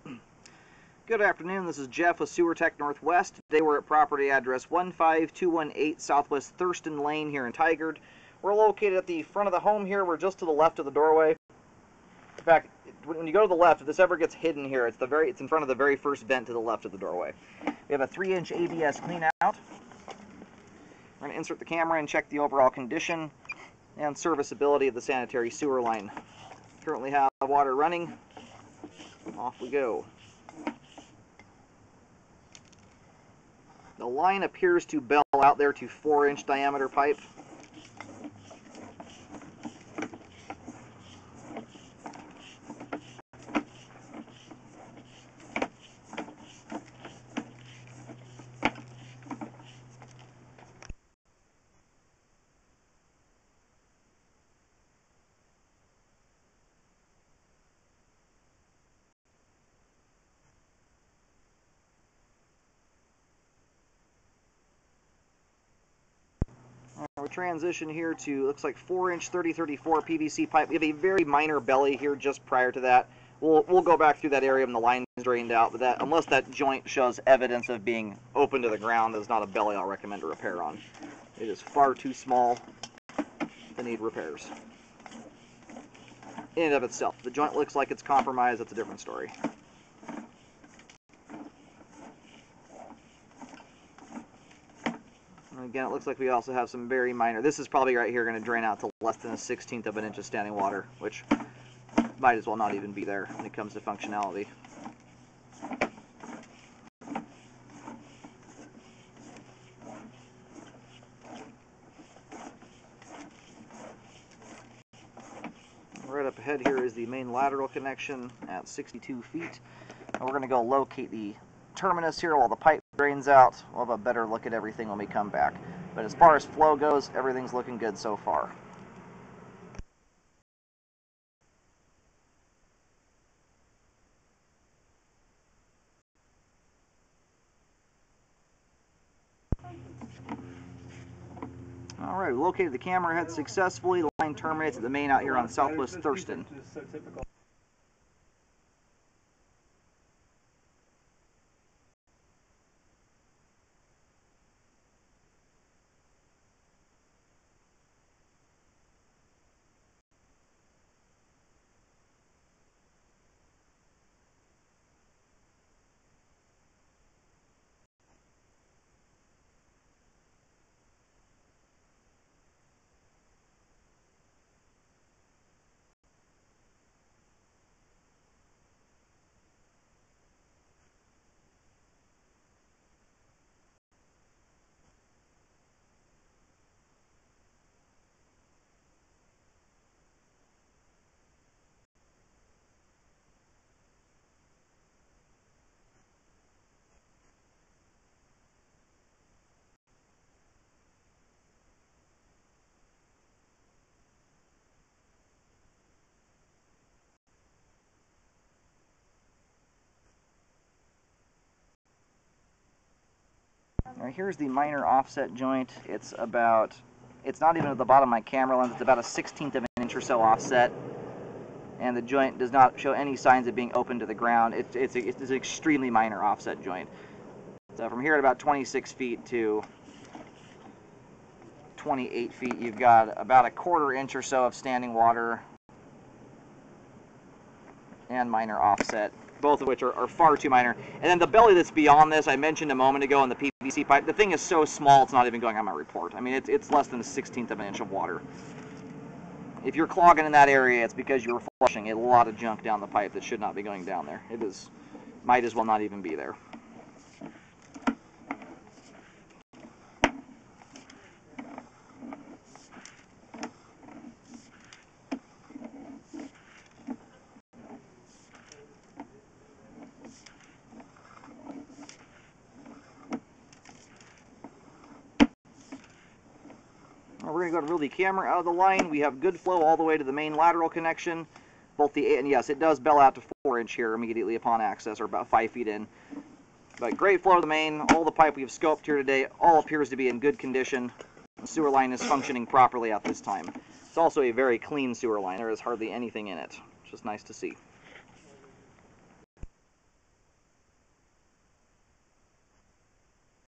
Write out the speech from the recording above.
Good afternoon, this is Jeff with Sewer Tech Northwest. Today we're at property address 15218 Southwest Thurston Lane here in Tigard. We're located at the front of the home here. We're just to the left of the doorway. In fact, when you go to the left, if this ever gets hidden here, it's in front of the very first vent to the left of the doorway. We have a 3-inch ABS clean out. We're going to insert the camera and check the overall condition and serviceability of the sanitary sewer line. Currently have water running. Off we go. The line appears to bell out there to 4-inch diameter pipe. We transition here to, looks like 4-inch 3034 PVC pipe. We have a very minor belly here just prior to that. We'll go back through that area when the line is drained out, but that, unless that joint shows evidence of being open to the ground, there's not a belly I'll recommend a repair on. It is far too small to need repairs. In and of itself. The joint looks like it's compromised, that's a different story. Again, it looks like we also have some very minor, this is probably right here going to drain out to less than 1/16 of an inch of standing water, which might as well not even be there when it comes to functionality. Right up ahead here is the main lateral connection at 62 feet. And we're going to go locate the terminus here while the pipe drains out. We'll have a better look at everything when we come back. But as far as flow goes, everything's looking good so far. Alright, we located the camera head successfully. The line terminates at the main out here on Southwest Thurston. Alright, here's the minor offset joint. It's not even at the bottom of my camera lens, it's about 1/16 of an inch or so offset. And the joint does not show any signs of being open to the ground. It's an extremely minor offset joint. So from here at about 26 feet to 28 feet, you've got about 1/4 inch or so of standing water and minor offset, both of which are far too minor. And then the belly that's beyond this, I mentioned a moment ago on the PVC pipe, the thing is so small it's not even going on my report. I mean, it's less than 1/16 of an inch of water. If you're clogging in that area, it's because you're flushing a lot of junk down the pipe that should not be going down there. Might as well not even be there. We're going to go to reel the camera out of the line. We have good flow all the way to the main lateral connection. And yes, it does bell out to 4-inch here immediately upon access, or about 5 feet in. But great flow to the main. All the pipe we've scoped here today all appears to be in good condition. The sewer line is functioning properly at this time. It's also a very clean sewer line. There is hardly anything in it, which is nice to see.